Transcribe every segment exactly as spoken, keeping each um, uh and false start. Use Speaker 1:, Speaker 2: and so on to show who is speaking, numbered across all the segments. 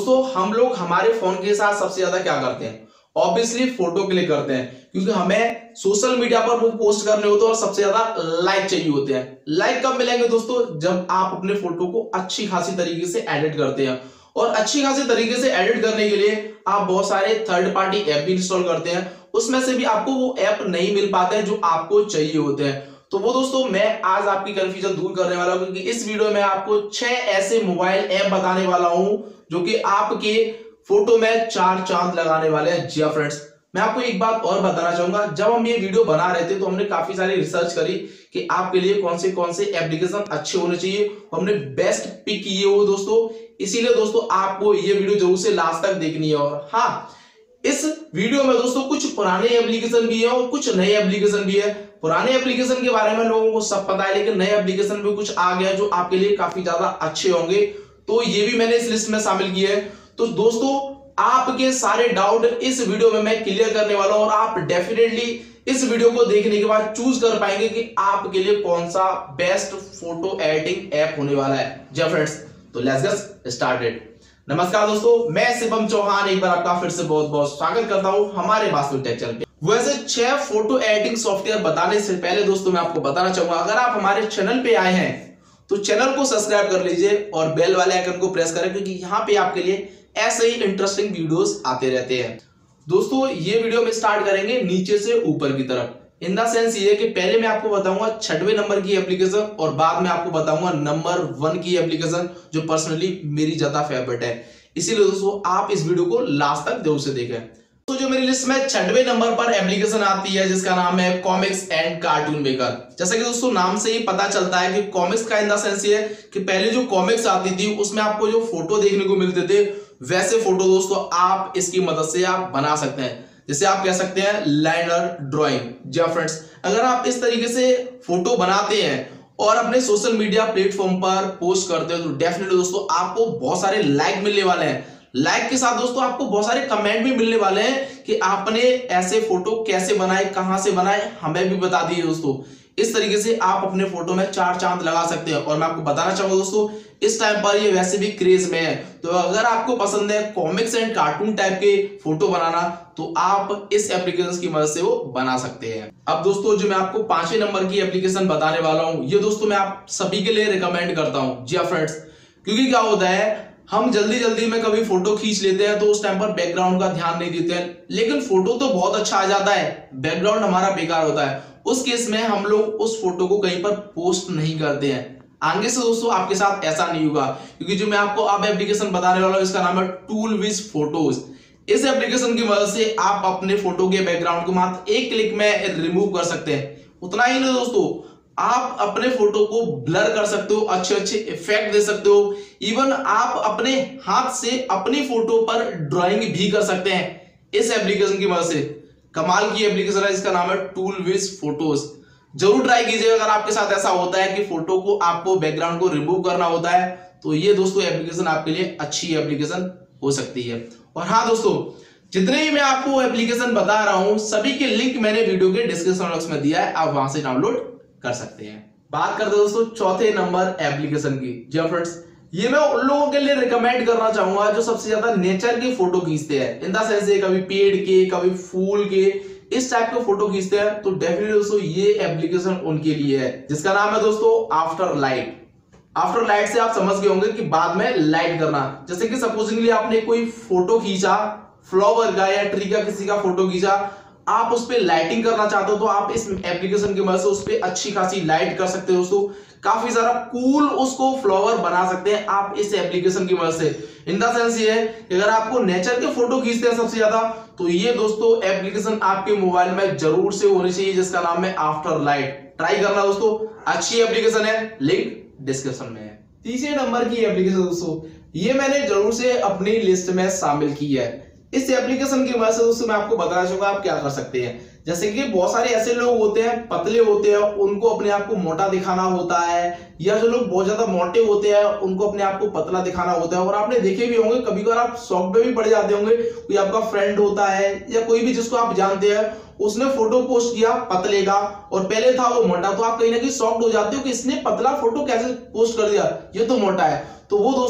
Speaker 1: दोस्तों हम लोग हमारे फोन के साथ सबसे ज्यादा क्या करते हैं? ऑब्वियसली फोटो क्लिक करते हैं, क्योंकि हमें सोशल मीडिया पर वो पोस्ट करने होते हैं और सबसे ज्यादा लाइक चाहिए होते हैं। लाइक कब मिलेंगे दोस्तों? जब आप अपने फोटो को अच्छी खासी तरीके से एडिट करते हैं। और अच्छी खासी तरीके से एडिट करने के लिए आप बहुत सारे थर्ड पार्टी ऐप भी इंस्टॉल करते हैं, उसमें से भी आपको वो ऐप नहीं मिल पाते हैं जो आपको चाहिए होते हैं। तो वो दोस्तों मैं आज आपकी कंफ्यूजन दूर करने वाला हूं, क्योंकि इस वीडियो में आपको छह ऐसे मोबाइल ऐप बताने वाला हूं जो कि आपके फोटो में चार चांद लगाने वाले हैं। जी फ्रेंड्स, मैं आपको एक बात और बताना चाहूंगा, जब हम ये वीडियो बना रहे थे तो हमने काफी सारी रिसर्च करी कि आपके लिए कौन से कौन से एप्लीकेशन अच्छे होने चाहिए, हमने बेस्ट पिक किए हो दोस्तों। इसीलिए दोस्तों आपको ये वीडियो जरूर से लास्ट तक देखनी है। और हाँ, इस वीडियो में दोस्तों कुछ पुराने एप्लीकेशन भी है और कुछ नए एप्लीकेशन भी है। पुराने एप्लीकेशन के बारे में लोगों को सब पता है, लेकिन नए एप्लीकेशन भी कुछ आ गया जो आपके लिए काफी ज्यादा अच्छे होंगे, तो ये भी मैंने इस लिस्ट में शामिल किए हैं। तो दोस्तों आपके सारे डाउट इस वीडियो में मैं क्लियर करने वाला हूं और आप डेफिनेटली इस वीडियो को देखने के बाद चूज कर पाएंगे कि आपके लिए कौन सा बेस्ट फोटो एडिटिंग ऐप होने वाला है। जी फ्रेंड्स, तो लेट्स गेट स्टार्टेड। नमस्कार दोस्तों, मैं शिवम चौहान एक बार आपका फिर से बहुत बहुत स्वागत करता हूं हमारे वास्तविक टेक चैनल पे। वैसे छह फोटो एडिटिंग सॉफ्टवेयर बताने से पहले दोस्तों मैं आपको बताना चाहूंगा, अगर आप हमारे चैनल पे आए हैं तो चैनल को सब्सक्राइब कर लीजिए और बेल वाले आइकन को प्रेस करें, क्योंकि यहाँ पे आपके लिए ऐसे ही इंटरेस्टिंग वीडियोस आते रहते हैं। दोस्तों ये वीडियो में स्टार्ट करेंगे नीचे से ऊपर की तरफ। इन द सेंस ये कि पहले मैं आपको बताऊंगा छठवें नंबर की एप्लीकेशन और बाद में आपको बताऊंगा नंबर वन की एप्लीकेशन जो पर्सनली मेरी ज्यादा फेवरेट है। इसीलिए दोस्तों आप इस वीडियो को लास्ट तक जरूर से देखें। तो जो मेरी लिस्ट में छठवें नंबर पर एप्लीकेशन आती है जिसका नाम है कॉमिक्स एंड कार्टून मेकर। जैसा कि दोस्तों नाम से ही पता चलता है कि कॉमिक्स का इन द सेंस ये है कि पहले जो कॉमिक्स आती थी उसमें आपको जो फोटो देखने को मिलते थे वैसे फोटो दोस्तों आप इसकी मदद से आप बना सकते हैं। जैसे आप कह सकते हैं लाइनर ड्राइंग। जी फ्रेंड्स, अगर आप इस तरीके से फोटो बनाते हैं और अपने सोशल मीडिया प्लेटफॉर्म पर पोस्ट करते हो तो डेफिनेटली दोस्तों आपको बहुत सारे लाइक मिलने वाले हैं। लाइक के साथ दोस्तों आपको बहुत सारे कमेंट भी मिलने वाले हैं कि आपने ऐसे फोटो कैसे बनाए, कहां से बनाए, हमें भी बता दिए दोस्तों। इस तरीके से आप अपने फोटो में चार चांद लगा सकते हैं। और मैं आपको बताना चाहूंगा दोस्तों इस टाइम पर ये वैसे भी क्रेज में है, तो अगर आपको पसंद है कॉमिक्स एंड कार्टून टाइप के फोटो बनाना तो आप इस एप्लीकेशन की मदद से वो बना सकते हैं। अब दोस्तों जो मैं आपको पांचवें नंबर की एप्लीकेशन बताने वाला हूं, ये दोस्तों मैं आप सभी के लिए रिकमेंड करता हूं। जी फ्रेंड्स, क्योंकि क्या होता है हम जल्दी जल्दी में कभी फोटो खींच लेते हैं तो उस टाइम पर बैकग्राउंड का ध्यान नहीं देते हैं, लेकिन फोटो तो बहुत अच्छा आ जाता है, बैकग्राउंड हमारा बेकार होता है। उस केस में हम लोग उस फोटो को कहीं पर पोस्ट नहीं करते हैं। आगे से दोस्तों आपके साथ ऐसा नहीं होगा, क्योंकि जो मैं आपको अब एप्लीकेशन बताने वाला हूं इसका नाम है टूल विज फोटोज। इस एप्लीकेशन की मदद से आप अपने फोटो के बैकग्राउंड को मात्र एक क्लिक में रिमूव कर सकते हैं। उतना ही नहीं दोस्तों, आप अपने फोटो को ब्लर कर सकते हो, अच्छे अच्छे इफेक्ट दे सकते हो, इवन आप अपने हाथ से अपनी फोटो पर ड्राइंग भी कर सकते हैं इस एप्लीकेशन की मदद से। कमाल की एप्लीकेशन है, इसका नाम है टूल विज फोटोज। जरूर ट्राई कीजिए अगर आपके साथ ऐसा होता है कि फोटो को आपको बैकग्राउंड को रिमूव करना होता है, तो ये दोस्तों एप्लीकेशन आपके लिए अच्छी एप्लीकेशन हो सकती है। और हाँ दोस्तों, जितने भी मैं आपको एप्लीकेशन बता रहा हूं सभी के लिंक मैंने वीडियो के डिस्क्रिप्शन बॉक्स में दिया है, आप वहां से डाउनलोड कर सकते हैं। बात करते हैं दोस्तों चौथे नंबर एप्लीकेशन की। जी फ्रेंड्स, ये मैं उन लोगों के लिए रिकमेंड करना चाहूंगा जो सबसे ज्यादा नेचर की फोटो खींचते हैं। इन द सेंस कभी पेड़ के, कभी फूल के, इस टाइप के फोटो खींचते हैं, तो डेफिनेटली दोस्तों ये एप्लीकेशन उनके लिए है, जिसका नाम है दोस्तों आफ्टर लाइट। आफ्टर लाइट से आप समझ गए होंगे कि बाद में लाइट करना। जैसे कि सपोजिंगली आपने कोई फोटो खींचा फ्लावर का या ट्री का, किसी का फोटो खींचा, आप उस पर लाइटिंग करना चाहते हो तो आप इस एप्लीकेशन की मदद से उस पर अच्छी खासी लाइट कर सकते हो दोस्तों। काफी सारा कूल उसको फ्लावर बना सकते हैं आप इस एप्लीकेशन की मदद से। इन द सेंस ये है कि अगर आपको नेचर के फोटो खींचते हैं सबसे ज्यादा, तो ये दोस्तों एप्लीकेशन आपके मोबाइल में जरूर से होनी चाहिए, जिसका नाम है आफ्टर लाइट। ट्राई करना दोस्तों, अच्छी एप्लीकेशन है, लिंक डिस्क्रिप्शन में है। तीसरे नंबर की एप्लीकेशन दोस्तों ये मैंने जरूर से अपनी लिस्ट में शामिल की है। इस एप्लीकेशन की वजह से दोस्तों मैं आपको बताना चाहूंगा आप क्या कर सकते हैं। जैसे कि बहुत सारे ऐसे लोग होते हैं, पतले होते हैं, उनको अपने आप को मोटा दिखाना होता है, या जो लोग बहुत ज्यादा मोटे होते हैं उनको अपने आप को पतला दिखाना होता है। और आपने देखे भी होंगे, कभी कभार आप शौक पे भी पड़ जाते होंगे, कोई आपका फ्रेंड होता है या कोई भी जिसको आप जानते हैं, उसने फोटो पोस्ट किया पतले का और पहले था वो मोटा, तो आप कहीं ना कहीं शॉक्ड हो जाते हो कि इसने पतला फोटो कैसे पोस्ट कर दिया, ये तो मोटा है। तो वो दोस्तों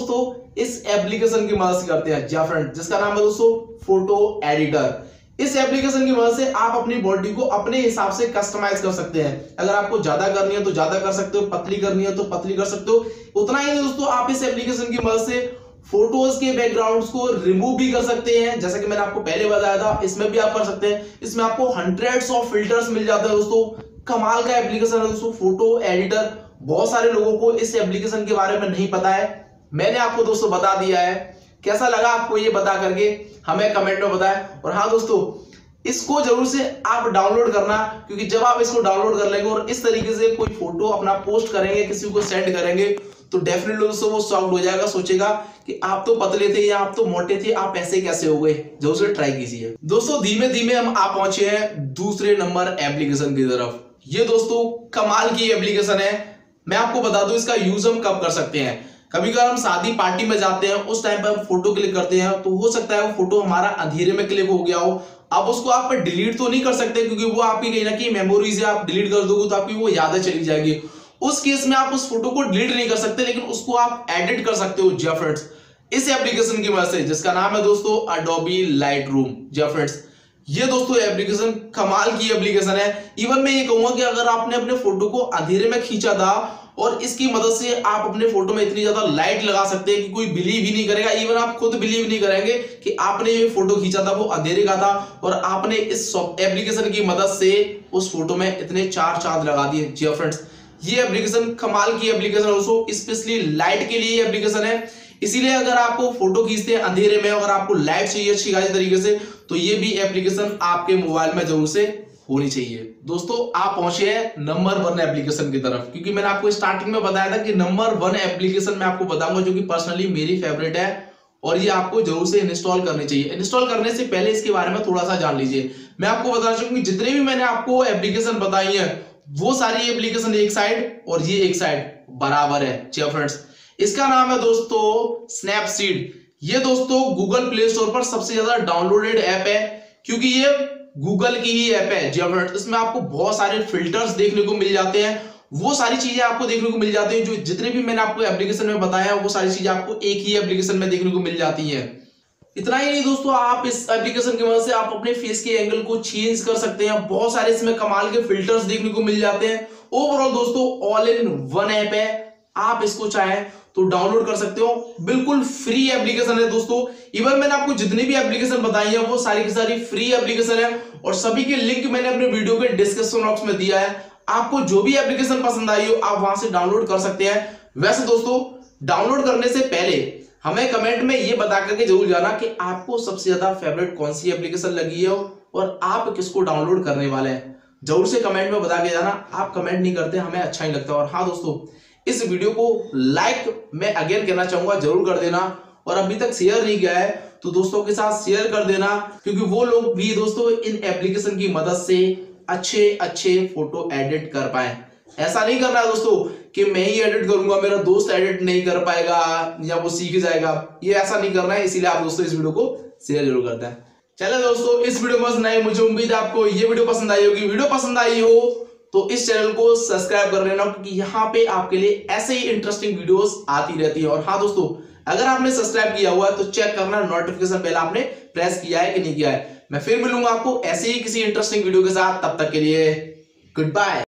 Speaker 1: इस एप्लीकेशन की मदद से करते हैं जी फ्रेंड, जिसका नाम है दोस्तों फोटो एडिटर। इस एप्लीकेशन की मदद से आप अपनी बॉडी को अपने हिसाब से कस्टमाइज कर सकते हैं। अगर आपको ज्यादा करनी है तो ज्यादा कर सकते हो, पतली करनी है तो पतली कर सकते हो। उतना ही नहीं दोस्तों, आप इस एप्लीकेशन की मदद से फोटोज के बैकग्राउंड्स को रिमूव भी कर सकते हैं, जैसा कि मैंने आपको पहले बताया था। इसमें भी आप कर सकते हैं। इसमें आपको हंड्रेड्स ऑफ फिल्टर्स मिल जाते हैं दोस्तों। कमाल का एप्लीकेशन है दोस्तों फोटो एडिटर। बहुत सारे लोगों को इस एप्लीकेशन के बारे में नहीं पता है, मैंने आपको दोस्तों बता दिया है। कैसा लगा आपको ये बता करके हमें कमेंट में बताएं। और हाँ दोस्तों, इसको जरूर से आप डाउनलोड करना, क्योंकि जब आप इसको डाउनलोड कर लेंगे और इस तरीके से कोई फोटो अपना पोस्ट करेंगे, किसी को सेंड करेंगे, तो डेफिनेटली दोस्तों वो शॉक्ड हो जाएगा, सोचेगा कि आप तो पतले थे या आप तो मोटे थे, आप ऐसे कैसे हो गए। जरूर से ट्राई कीजिए दोस्तों। धीमे धीमे हम आ पहुंचे हैं दूसरे नंबर एप्लीकेशन की तरफ। ये दोस्तों कमाल की एप्लीकेशन है। मैं आपको बता दूं इसका यूज हम कब कर सकते हैं। कभी कभी हम शादी पार्टी में जाते हैं, उस टाइम पर हम फोटो क्लिक करते हैं, तो हो सकता है वो फोटो हमारा अंधेरे में क्लिक हो गया हो। अब उसको आप डिलीट तो नहीं कर सकते, क्योंकि वो आपकी कहीं ना कहीं मेमोरी से आप डिलीट कर दोगे तो आपकी वो यादें चली जाएगी। उस केस में आप उस फोटो को डिलीट नहीं कर सकते, लेकिन उसको आप एडिट कर सकते हो जी फ्रेंड्स, इस एप्लीकेशन की मदद से, जिसका नाम है दोस्तों एडोबी लाइटरूम जी फ्रेंड्स। ये दोस्तों एप्लीकेशन कमाल की एप्लीकेशन है। इवन मैं ये कहूंगा कि अगर आपने अपने फोटो को अंधेरे में खींचा था और इसकी मदद से आप अपने फोटो में इतनी ज्यादा लाइट लगा सकते हैं कि कोई बिलीव ही नहीं करेगा। इवन आप खुद बिलीव नहीं करेंगे कि आपने ये फोटो खींचा था वो अंधेरे का था, और आपने इस एप्लीकेशन की मदद से उस फोटो में इतने चार चांद लगा दिए जी फ्रेंड्स। ये एप्लीकेशन कमाल की एप्लीकेशन है दोस्तों, स्पेशली लाइट के लिए एप्लीकेशन है। इसीलिए अगर आपको फोटो खींचते हैं अंधेरे में, अगर आपको लाइट चाहिए अच्छी खासी तरीके से, तो ये भी एप्लीकेशन आपके मोबाइल में जरूर से होनी चाहिए। दोस्तों आप पहुंचे हैं नंबर वन एप्लीकेशन की तरफ, क्योंकि मैंने आपको स्टार्टिंग में बताया था कि नंबर वन एप्लीकेशन मैं आपको बताऊंगा जो कि पर्सनली मेरी फेवरेट है, और ये आपको जरूर से इंस्टॉल करनी चाहिए। इंस्टॉल करने से पहले इसके बारे में थोड़ा सा जान लीजिए। मैं आपको बताना चाहूंगी जितने भी मैंने आपको एप्लीकेशन बताई है, वो सारी एप्लीकेशन एक साइड और ये एक साइड बराबर है जी फ्रेंड्स। इसका नाम है दोस्तों स्नैपसीड। ये दोस्तों गूगल प्ले स्टोर पर सबसे ज्यादा डाउनलोडेड ऐप है, क्योंकि ये गूगल की ही ऐप है जी फ्रेंड्स। इसमें आपको बहुत सारे फिल्टर्स देखने को मिल जाते हैं, वो सारी चीजें आपको देखने को मिल जाती हैं जो जितने भी मैंने आपको एप्लीकेशन में बताया वो सारी चीजें आपको एक ही एप्लीकेशन में देखने को मिल जाती हैं। इतना ही नहीं दोस्तों, आप इस एप्लीकेशन की मदद से आप अपने फेस के एंगल को चेंज कर सकते हैं। बहुत सारे इसमें कमाल के फिल्टर्स देखने को मिल जाते हैं। ओवरऑल दोस्तों ऑल इन वन ऐप है, आप इसको चाहें तो डाउनलोड कर सकते हो। बिल्कुल फ्री एप्लीकेशन है दोस्तों। इवन मैंने आपको जितनी भी एप्लीकेशन बताई है वो सारी की सारी फ्री एप्लीकेशन है, और सभी के लिंक मैंने अपने वीडियो के डिस्क्रिप्शन बॉक्स में दिया है। आपको जो भी एप्लीकेशन पसंद आई हो आप वहां से डाउनलोड कर सकते हैं। वैसे दोस्तों डाउनलोड करने से पहले हमें कमेंट में ये बता करके जरूर जाना कि आपको सबसे ज्यादा फेवरेट कौन सी एप्लीकेशन लगी है और आप किसको डाउनलोड करने वाले हैं। जरूर से कमेंट में बता के जाना। आप कमेंट नहीं करते हमें अच्छा नहीं लगता। और हाँ दोस्तों, इस वीडियो को लाइक मैं अगेन कहना चाहूंगा जरूर कर देना, और अभी तक शेयर नहीं किया है तो दोस्तों के साथ शेयर कर देना, क्योंकि वो लोग भी दोस्तों इन एप्लीकेशन की मदद से अच्छे अच्छे फोटो एडिट कर पाए। ऐसा नहीं करना है दोस्तों कि मैं ही एडिट करूंगा, मेरा दोस्त एडिट नहीं कर पाएगा या वो सीख जाएगा, ये ऐसा नहीं करना है। इसीलिए आप दोस्तों इस वीडियो को शेयर जरूर करते हैं। चलो दोस्तों, इस वीडियो पसंद आई, मुझे उम्मीद है आपको ये वीडियो पसंद आई होगी। वीडियो पसंद आई हो तो इस चैनल को सब्सक्राइब कर लेना, क्योंकि यहाँ पे आपके लिए ऐसे ही इंटरेस्टिंग वीडियोस आती रहती है। और हाँ दोस्तों, अगर आपने सब्सक्राइब किया हुआ है तो चेक करना नोटिफिकेशन बेल आपने प्रेस किया है कि नहीं किया है। मैं फिर मिलूंगा आपको ऐसे ही किसी इंटरेस्टिंग वीडियो के साथ, तब तक के लिए गुड बाय।